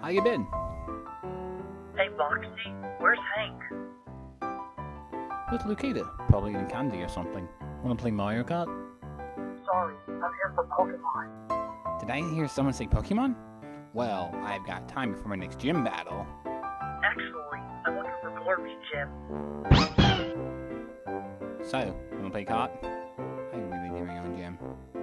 How you been? Hey, Boxy, where's Hank? With Lukita. Probably getting candy or something. Wanna play Mario Kart? Sorry, I'm here for Pokemon. Did I hear someone say Pokemon? Well, I've got time before my next gym battle. Actually, I'm looking for Corby's gym. So, wanna play kart? I really need my own gym.